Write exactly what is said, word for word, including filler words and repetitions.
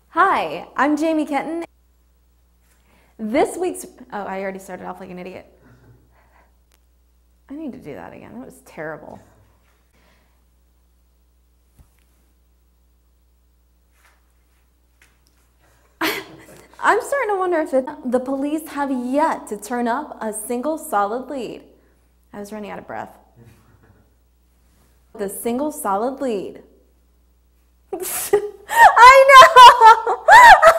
Hi, I'm Jami Kinton. This week's, oh, I already started off like an idiot. I need to do that again. That was terrible. I'm starting to wonder if it, the police have yet to turn up a single solid lead. I was running out of breath. The single solid lead. I know!